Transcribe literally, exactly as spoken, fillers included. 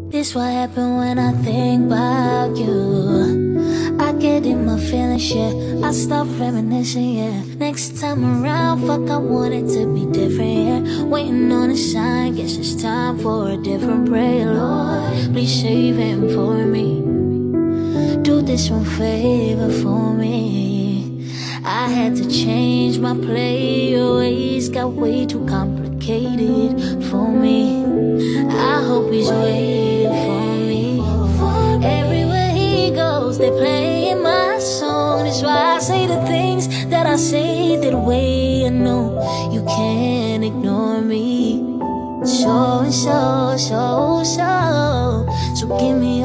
This what happen when I think about you. I get in my feelings, yeah. I stop reminiscing, yeah. Next time around, fuck, I want it to be different, yeah. Waiting on a sign, guess it's time for a different prayer, Lord. Please save him for me. Do this one favor for me. I had to change my play, your ways got way too complicated for me. I hope he's waiting for me. Everywhere he goes, they playing my song. That's why I say the things that I say that way. I know you can't ignore me. So and so, so, so. So give me